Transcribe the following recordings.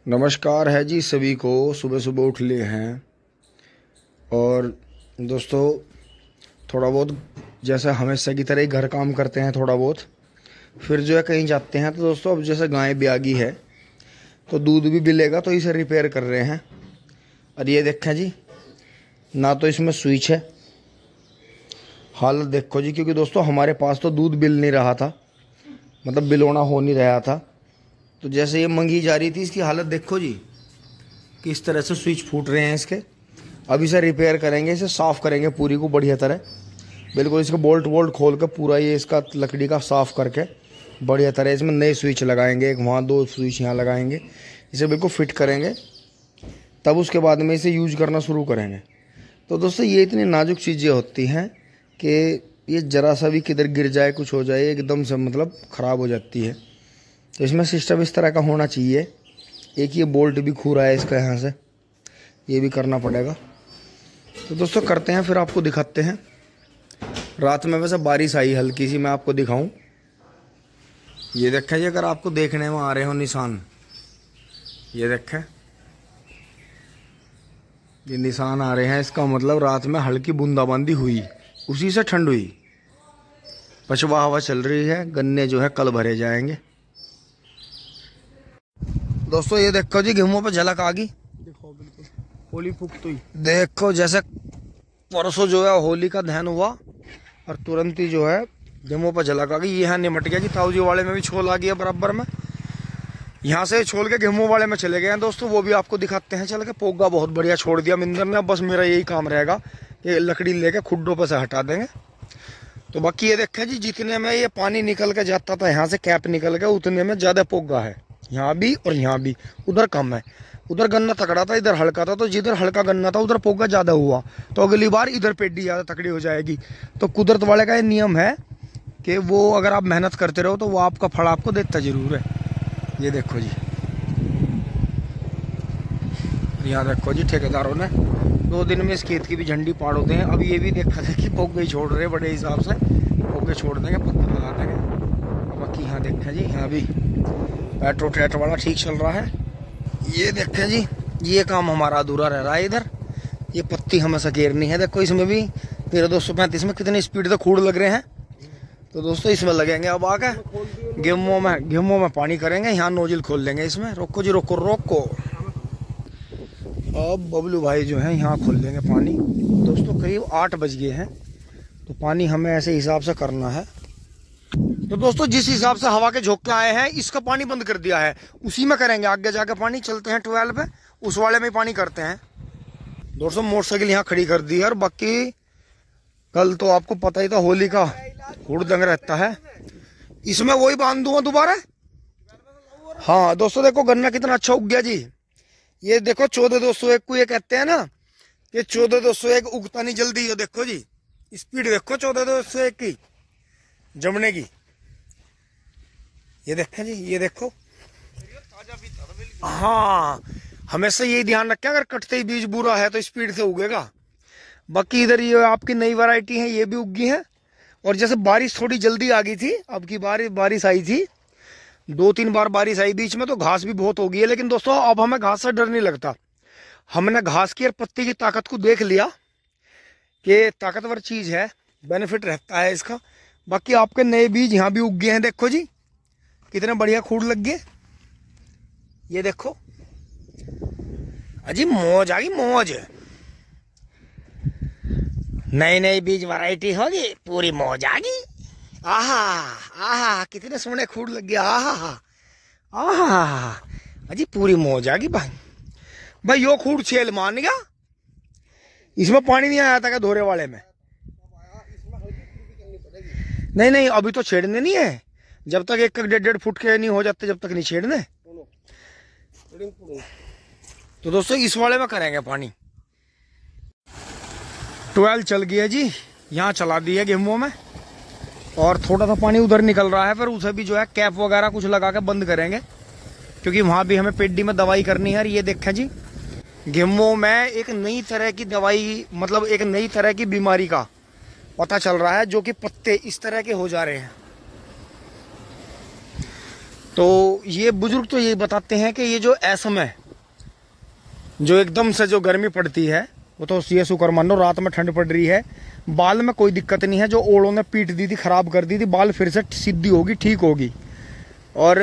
नमस्कार है जी सभी को। सुबह सुबह उठ लिए हैं और दोस्तों थोड़ा बहुत जैसे हमेशा की तरह ही घर काम करते हैं थोड़ा बहुत, फिर जो है कहीं जाते हैं। तो दोस्तों अब जैसे गाय ब्यागी है तो दूध भी मिलेगा तो इसे रिपेयर कर रहे हैं। और ये देखें जी, ना तो इसमें स्विच है, हालत देखो जी, क्योंकि दोस्तों हमारे पास तो दूध बिल नहीं रहा था, मतलब बिलोना हो नहीं रहा था। तो जैसे ये मंगी जा रही थी, इसकी हालत देखो जी, किस तरह से स्विच फूट रहे हैं इसके। अब इसे रिपेयर करेंगे, इसे साफ़ करेंगे पूरी को बढ़िया तरह, बिल्कुल इसके बोल्ट वोल्ट खोल कर पूरा ये इसका लकड़ी का साफ़ करके बढ़िया तरह इसमें नए स्विच लगाएंगे। एक वहाँ, दो स्विच यहाँ लगाएंगे, इसे बिल्कुल फिट करेंगे, तब उसके बाद में इसे यूज करना शुरू करेंगे। तो दोस्तों ये इतनी नाजुक चीज़ें होती हैं कि ये ज़रा सा भी किधर गिर जाए, कुछ हो जाए, एकदम से मतलब ख़राब हो जाती है। तो इसमें सिस्टम इस तरह का होना चाहिए। एक ये बोल्ट भी खू रहा है इसका, यहाँ से ये भी करना पड़ेगा। तो दोस्तों करते हैं, फिर आपको दिखाते हैं। रात में वैसे बारिश आई हल्की सी, मैं आपको दिखाऊं। ये देखें जी, अगर आपको देखने में आ रहे हो निशान, ये देखें, ये निशान आ रहे हैं, इसका मतलब रात में हल्की बूंदाबांदी हुई, उसी से ठंड हुई। पछवा हवा चल रही है, गन्ने जो है कल भरे जाएंगे। दोस्तों ये देखो जी, गेहूं पे झलक आ गई, देखो बिल्कुल होली फूकती हुई। देखो जैसे परसों जो है होली का दहन हुआ और तुरंत ही जो है गेहूं पर झलक आ गई। ये यहाँ निमट गया जी, ताऊजी वाले में भी छोल आ गया बराबर में। यहाँ से छोल के गेहूं वाले में चले गए हैं दोस्तों, वो भी आपको दिखाते हैं चल के। पोगा बहुत बढ़िया छोड़ दिया मिंदर ने। बस मेरा यही काम रहेगा कि लकड़ी लेके खुड्डों पर से हटा देंगे। तो बाकी ये देखें जी, जितने में ये पानी निकल के जाता था यहाँ से, कैप निकल के, उतने में ज़्यादा पोगा है यहाँ भी और यहाँ भी। उधर कम है, उधर गन्ना तकड़ा था, इधर हल्का था। तो जिधर हल्का गन्ना था उधर पोगा ज़्यादा हुआ, तो अगली बार इधर पेडी ज़्यादा तकड़ी हो जाएगी। तो कुदरत वाले का ये नियम है कि वो अगर आप मेहनत करते रहो तो वो आपका फल आपको देता जरूर है। ये देखो जी, यहाँ देखो जी, ठेकेदारों ने 2 दिन में इस खेत की भी झंडी पाड़ होते हैं। अब ये भी देखा था कि पोगे छोड़ रहे बड़े हिसाब से, पोगे छोड़ देंगे, पत्थर लगा देंगे। बाकी यहाँ देखें जी, यहाँ भी पेट्रोटेट वाला ठीक चल रहा है। ये देखें जी, ये काम हमारा अधूरा रह रहा है। इधर ये पत्ती हमें सकेरनी है, देखो इसमें भी 13-235 में कितनी स्पीड से खूड़ लग रहे हैं। तो दोस्तों इसमें लगेंगे अब आके गेहूं में पानी करेंगे। यहाँ नोजल खोल लेंगे इसमें। रोको जी, रोको रोको। अब बबलू भाई जो है यहाँ खोल देंगे पानी। दोस्तों करीब 8 बज गए हैं, तो पानी हमें ऐसे हिसाब से करना है। तो दोस्तों जिस हिसाब से हवा के झोंके आए हैं, इसका पानी बंद कर दिया है, उसी में करेंगे आगे जाके पानी। चलते हैं 12 पे, उस वाले में पानी करते हैं। दोस्तों मोटरसाइकिल यहाँ खड़ी कर दी है। और बाकी कल तो आपको पता ही था, होली का हुड़दंग रहता है, इसमें वही बांध दूंगा दोबारा। हाँ दोस्तों देखो गन्ना कितना अच्छा उग गया जी। ये देखो 14,201 को ये कहते हैं ना, ये 14,201 उगता नहीं जल्दी। ये देखो जी, स्पीड देखो 14,201 की जमने की। ये देखें जी, ये देखो। हाँ हमेशा यही ध्यान रखें, अगर कटते ही बीज बुरा है तो स्पीड से उगेगा। बाकी इधर ये आपकी नई वैरायटी है, ये भी उगी है। और जैसे बारिश थोड़ी जल्दी आ गई थी, अब की बारिश आई थी, 2-3 बार बारिश आई बीच में, तो घास भी बहुत हो गई है। लेकिन दोस्तों अब हमें घास से डर नहीं लगता। हमने घास की और पत्ती की ताकत को देख लिया कि ताकतवर चीज है, बेनिफिट रहता है इसका। बाकी आपके नए बीज यहाँ भी उग गए हैं, देखो जी कितने बढ़िया खूड़ लग गए। ये देखो अजी, मौज आ गई मौज। नई बीज वैरायटी होगी, पूरी मौज आ गई। आहा आहा, कितने सोने खूड़ लग गया। आहा आहा, अजी पूरी मौज आ गई भाई। यो खूड़ छेल मान गया। इसमें पानी नहीं आया था क्या धोरे वाले में? नहीं अभी तो छेड़ने नहीं है। जब तक 1-1.5 फुट के नहीं हो जाते, जब तक नहीं छेड़ने। तो दोस्तों इस वाले में करेंगे पानी। 12 चल गया जी, यहाँ चला दिया गेहूं में। और थोड़ा सा पानी उधर निकल रहा है, फिर उसे भी जो है कैप वगैरह कुछ लगा के बंद करेंगे, क्योंकि वहाँ भी हमें पेडी में दवाई करनी है। ये देखें जी, गेहूं में एक नई तरह की दवाई, मतलब एक नई तरह की बीमारी का पता चल रहा है, जो कि पत्ते इस तरह के हो जा रहे हैं। तो ये बुजुर्ग तो ये बताते हैं कि ये जो एसम है, जो एकदम से जो गर्मी पड़ती है वो तो ये शुक्र मानो रात में ठंड पड़ रही है। बाल में कोई दिक्कत नहीं है, जो ओड़ों ने पीट दी थी, खराब कर दी थी, बाल फिर से सीधी होगी, ठीक होगी। और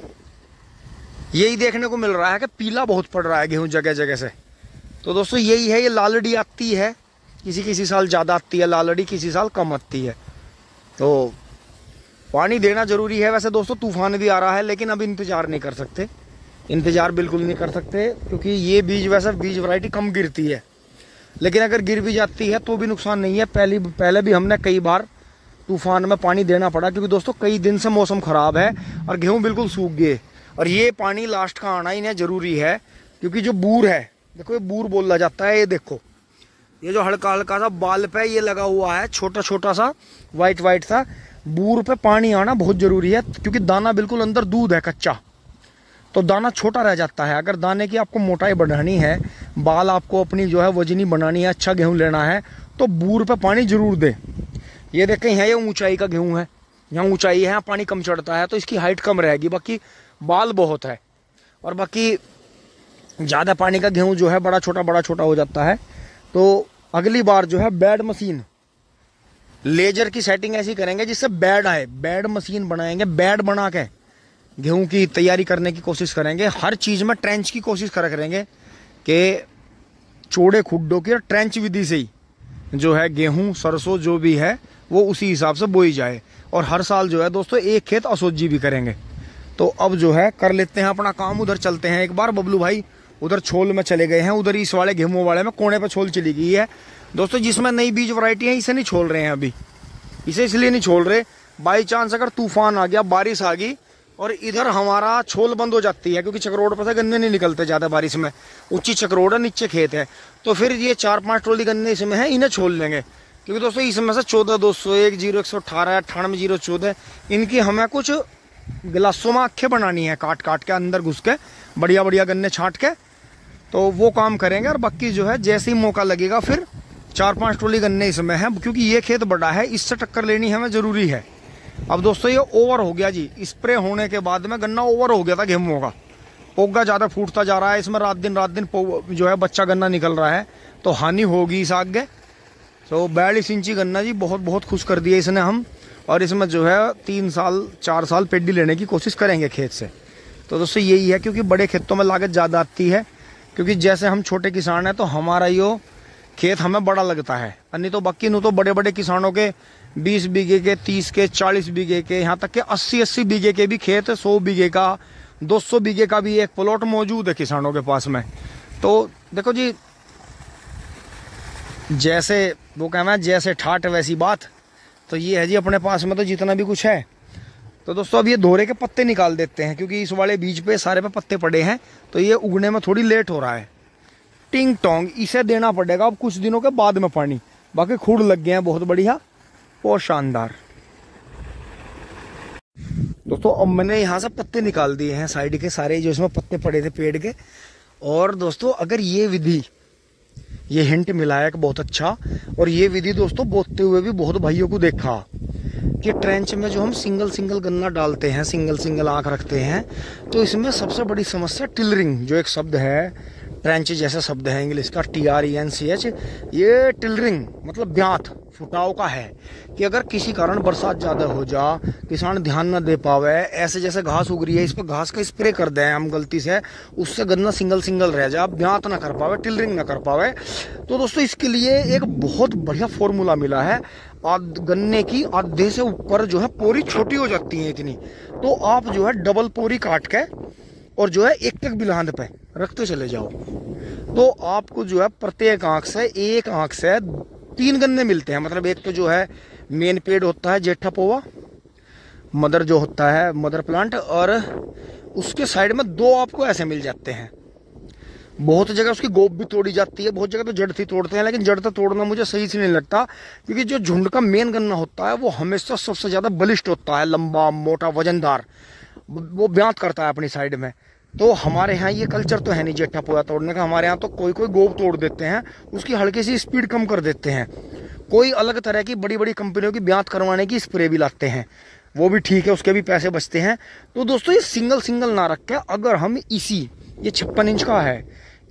यही देखने को मिल रहा है कि पीला बहुत पड़ रहा है गेहूं जगह जगह से। तो दोस्तों यही है, ये लालड़ी आती है, किसी किसी साल ज़्यादा आती है लालड़ी, किसी साल कम आती है। तो पानी देना जरूरी है। वैसे दोस्तों तूफान भी आ रहा है, लेकिन अब इंतज़ार नहीं कर सकते, इंतज़ार बिल्कुल नहीं कर सकते, क्योंकि ये बीज वैसे बीज वैरायटी कम गिरती है, लेकिन अगर गिर भी जाती है तो भी नुकसान नहीं है। पहले भी हमने कई बार तूफान में पानी देना पड़ा, क्योंकि दोस्तों कई दिन से मौसम ख़राब है और गेहूँ बिल्कुल सूख गए। और ये पानी लास्ट का आना ही नहीं ज़रूरी है, क्योंकि जो बूर है, देखो ये बूर बोला जाता है, ये देखो ये जो हल्का हल्का सा बाल पे ये लगा हुआ है, छोटा छोटा सा वाइट वाइट सा, बूर पे पानी आना बहुत ज़रूरी है, क्योंकि दाना बिल्कुल अंदर दूध है कच्चा, तो दाना छोटा रह जाता है। अगर दाने की आपको मोटाई बढ़ानी है, बाल आपको अपनी जो है वजनी बनानी है, अच्छा गेहूँ लेना है, तो बूर पे पानी जरूर दे। ये देखें यहाँ ये ऊंचाई का गेहूँ है, यहाँ ऊंचाई है, यहाँ पानी कम चढ़ता है, तो इसकी हाइट कम रहेगी, बाकी बाल बहुत है। और बाकी ज़्यादा पानी का गेहूँ जो है बड़ा छोटा हो जाता है। तो अगली बार जो है बेड मशीन, लेजर की सेटिंग ऐसी करेंगे जिससे बेड आए, बेड मशीन बनाएंगे, बेड बना के गेहूं की तैयारी करने की कोशिश करेंगे। हर चीज़ में ट्रेंच की कोशिश करेंगे कि चौड़े खुड्डों की और ट्रेंच विधि से ही जो है गेहूं सरसों जो भी है वो उसी हिसाब से बोई जाए। और हर साल जो है दोस्तों एक खेत असोजी भी करेंगे। तो अब जो है कर लेते हैं अपना काम, उधर चलते हैं एक बार। बबलू भाई उधर छोल में चले गए हैं, उधर इस वाले गेहूं वाले में कोने पे छोल चली गई है दोस्तों, जिसमें नई बीज वैरायटी है, इसे नहीं छोल रहे हैं अभी, इसे इसलिए नहीं छोल रहे, बाई चांस अगर तूफान आ गया, बारिश आ गई और इधर हमारा छोल बंद हो जाती है, क्योंकि चक्रोड़ पर से गन्ने नहीं निकलते ज़्यादा बारिश में, ऊंची चक्रोड़ है, नीचे खेत है, तो फिर ये 4-5 ट्रॉली गन्ने इसमें है, इन्हें छोल लेंगे। क्योंकि दोस्तों इसमें से 14,201, 0118, 98,014 इनकी हमें कुछ गिलासों में आँखें बनानी है, काट काट के अंदर घुस के बढ़िया बढ़िया गन्ने छाँट के, तो वो काम करेंगे। और बाकी जो है जैसे ही मौका लगेगा फिर 4-5 ट्रॉली गन्ने इसमें है, क्योंकि ये खेत बड़ा है, इससे टक्कर लेनी हमें ज़रूरी है। अब दोस्तों ये ओवर हो गया जी, स्प्रे होने के बाद में गन्ना ओवर हो गया था गेहूं का, पोगा ज़्यादा फूटता जा रहा है, इसमें रात दिन जो है बच्चा गन्ना निकल रहा है, तो हानि होगी इस आगे। तो 42 इंची गन्ना जी बहुत खुश कर दिया इसने हम, और इसमें जो है 3-4 साल पेडी लेने की कोशिश करेंगे खेत से। तो दोस्तों यही है, क्योंकि बड़े खेतों में लागत ज़्यादा आती है, क्योंकि जैसे हम छोटे किसान हैं तो हमारा यो खेत हमें बड़ा लगता है, नहीं तो बाकी तो बड़े बड़े किसानों के 20 बीघे के, 30 के, 40 बीघे के, यहाँ तक के 80-80 बीघे के भी खेत, 100 बीघे का, 200 बीघे का भी एक प्लॉट मौजूद है किसानों के पास में। तो देखो जी, जैसे वो कहना है जैसे ठाट वैसी बात, तो ये है जी अपने पास में तो जितना भी कुछ है। तो दोस्तों अब ये धोरे के पत्ते निकाल देते हैं, क्योंकि इस वाले बीज पे सारे पे पत्ते पड़े हैं, तो ये उगने में थोड़ी लेट हो रहा है। टिंग टोंग इसे देना पड़ेगा अब कुछ दिनों के बाद में पानी, बाकी खुड़ लग गए हैं बहुत बढ़िया और शानदार। दोस्तों अब मैंने यहाँ से पत्ते निकाल दिए हैं साइड के सारे, जो इसमें पत्ते पड़े थे पेड़ के। और दोस्तों अगर ये विधि, ये हिंट मिला है कि बहुत अच्छा, और ये विधि दोस्तों बोतते हुए भी बहुत भाइयों को देखा कि ट्रेंच में जो हम सिंगल गन्ना डालते हैं, सिंगल आंख रखते हैं, तो इसमें सबसे बड़ी समस्या टिलरिंग, जो एक शब्द है, ट्रेंच जैसा शब्द है इंग्लिश का, TRENCH, ये टिलरिंग मतलब ब्यात फुटाव का है, कि अगर किसी कारण बरसात ज़्यादा हो जा, किसान ध्यान न दे पावे, ऐसे जैसे घास उग रही है इस पर घास का स्प्रे कर दें हम गलती से, उससे गन्ना सिंगल रह जाए, ब्यात ना कर पावे, टिलरिंग ना कर पावे। तो दोस्तों इसके लिए एक बहुत बढ़िया फॉर्मूला मिला है। गन्ने की आधे से ऊपर जो है पोरी छोटी हो जाती है इतनी, तो आप जो है डबल पोरी काट के और जो है एक बिलांद पे रखते चले जाओ, तो आपको जो है प्रत्येक आंख से 3 गन्ने मिलते हैं। मतलब एक तो जो है मेन पेड़ होता है जेठा पोवा, मदर जो होता है मदर प्लांट, और उसके साइड में 2 आपको ऐसे मिल जाते हैं। बहुत जगह उसकी गोप भी तोड़ी जाती है, बहुत जगह तो जड़ थी तोड़ते हैं, लेकिन जड़ तो तोड़ना मुझे सही से नहीं लगता, क्योंकि जो झुंड का मेन गन्ना होता है वो हमेशा सबसे ज़्यादा बलिष्ठ होता है, लंबा मोटा वजनदार, वो ब्यात करता है अपनी साइड में। तो हमारे यहाँ ये कल्चर तो है नहीं जेठा पोया तोड़ने का, हमारे यहाँ तो कोई गोप तोड़ देते हैं, उसकी हल्की सी स्पीड कम कर देते हैं। कोई अलग तरह की बड़ी कंपनियों की ब्यात करवाने की स्प्रे भी लाते हैं, वो भी ठीक है, उसके भी पैसे बचते हैं। तो दोस्तों ये सिंगल ना रख के अगर हम ये 56 इंच का है,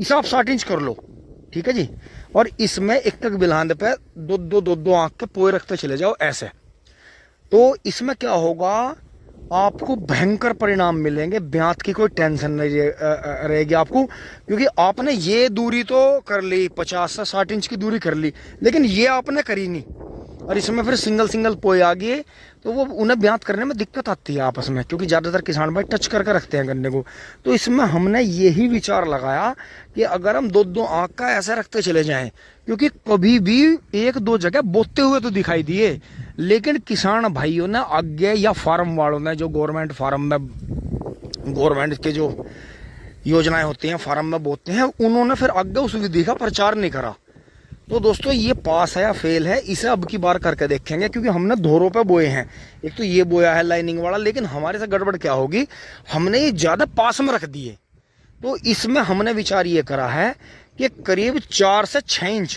इसे आप 60 इंच कर लो, ठीक है जी। और इसमें एक तक बिलांद पे दो आंख के पोए रखते चले जाओ ऐसे। तो इसमें क्या होगा, आपको भयंकर परिणाम मिलेंगे, ब्यात की कोई टेंशन नहीं रहेगी आपको, क्योंकि आपने ये दूरी तो कर ली, 50 से 60 इंच की दूरी कर ली, लेकिन ये आपने करी नहीं। और इसमें फिर सिंगल सिंगल पोए आ गए तो वो उन्हें ब्यात करने में दिक्कत आती है आपस में, क्योंकि ज़्यादातर किसान भाई टच करके रखते हैं गन्ने को। तो इसमें हमने यही विचार लगाया कि अगर हम दो आंख का ऐसे रखते चले जाएं, क्योंकि कभी भी एक दो जगह बोते हुए तो दिखाई दिए, लेकिन किसान भाइयों ने आगे या फार्म वालों ने, जो गवर्नमेंट फार्म में, गवर्नमेंट के जो योजनाएं होती हैं फार्म में बोते हैं, उन्होंने फिर आगे उस विधि का प्रचार नहीं करा। तो दोस्तों ये पास है या फेल है, इसे अब की बार करके देखेंगे, क्योंकि हमने धोरों पे बोए हैं। एक तो ये बोया है लाइनिंग वाला, लेकिन हमारे से गड़बड़ क्या होगी, हमने ये ज्यादा पास में रख दिए। तो इसमें हमने विचार ये करा है कि करीब 4 से 6 इंच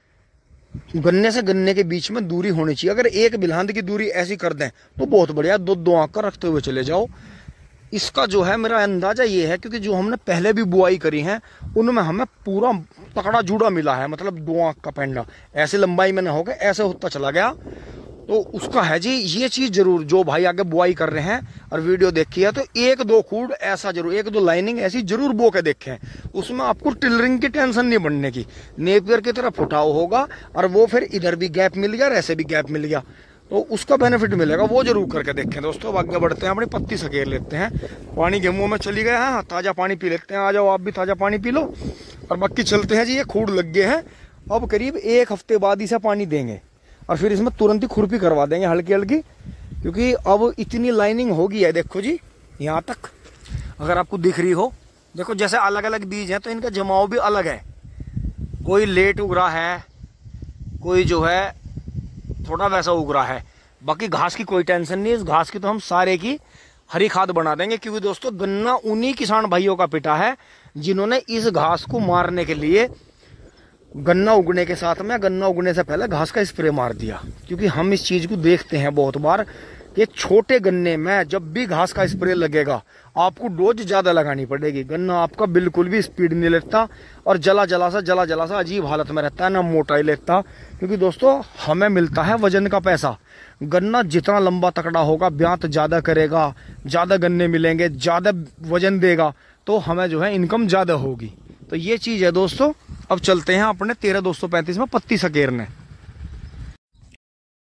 गन्ने से गन्ने के बीच में दूरी होनी चाहिए। अगर एक बिलांद की दूरी ऐसी कर दें तो बहुत बढ़िया, दो आंख का रखते हुए चले जाओ। इसका जो है मेरा अंदाजा ये है, क्योंकि जो हमने पहले भी बुआई करी है उनमें हमें पूरा तकड़ा जुड़ा मिला है, मतलब 2 आंख का पेंडा ऐसे लंबाई में ना हो गया, ऐसे होता चला गया। तो उसका है जी ये चीज जरूर, जो भाई आगे बुआई कर रहे हैं और वीडियो देखी है, तो 1-2 खूड ऐसा जरूर, 1-2 लाइनिंग ऐसी जरूर बो के देखें। उसमें आपको टिलरिंग की टेंशन नहीं बनने की, नेपियर की तरह फुटाव होगा और वो फिर इधर भी गैप मिल गया और ऐसे भी गैप मिल गया, तो उसका बेनिफिट मिलेगा, वो जरूर करके देखें। दोस्तों अब आगे बढ़ते हैं, अपनी पत्ती सकेर लेते हैं। पानी के मुंह में चली गए हैं, ताज़ा पानी पी लेते हैं। आ जाओ आप भी ताज़ा पानी पी लो, और बाकी चलते हैं जी। ये खूड लग गए हैं, अब करीब 1 हफ्ते बाद इसे पानी देंगे और फिर इसमें तुरंत ही खुरपी करवा देंगे हल्की हल्की, क्योंकि अब इतनी लाइनिंग हो गई है। देखो जी यहाँ तक अगर आपको दिख रही हो, देखो जैसे अलग अलग बीज हैं तो इनका जमाव भी अलग है, कोई लेट उग रहा है, कोई जो है थोड़ा वैसा उग रहा है। बाकी घास की कोई टेंशन नहीं, इस घास की तो हम सारे की हरी खाद बना देंगे, क्योंकि दोस्तों गन्ना उन्हीं किसान भाइयों का पिटा है जिन्होंने इस घास को मारने के लिए गन्ना उगने के साथ में, गन्ना उगने से पहले घास का स्प्रे मार दिया। क्योंकि हम इस चीज को देखते हैं बहुत बार कि छोटे गन्ने में जब भी घास का स्प्रे लगेगा आपको डोज ज्यादा लगानी पड़ेगी, गन्ना आपका बिल्कुल भी स्पीड नहीं लेता और जला जला सा अजीब हालत में रहता है, ना मोटाई लेता। क्योंकि दोस्तों हमें मिलता है वजन का पैसा, गन्ना जितना लंबा तकड़ा होगा, ब्यात ज्यादा करेगा, ज्यादा गन्ने मिलेंगे, ज्यादा वजन देगा, तो हमें जो है इनकम ज्यादा होगी। तो ये चीज है दोस्तों। अब चलते हैं अपने 13235 में पत्ती सकेरने।